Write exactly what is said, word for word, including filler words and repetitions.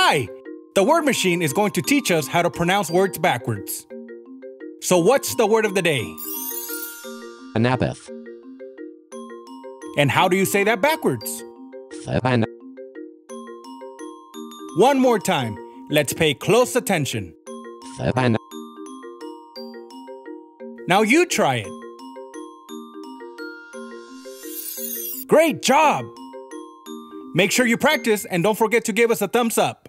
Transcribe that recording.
Hi! The word machine is going to teach us how to pronounce words backwards. So what's the word of the day? ANNABETH. And how do you say that backwards? Anna- One more time. Let's pay close attention. Anna- Now you try it. Great job! Make sure you practice and don't forget to give us a thumbs up.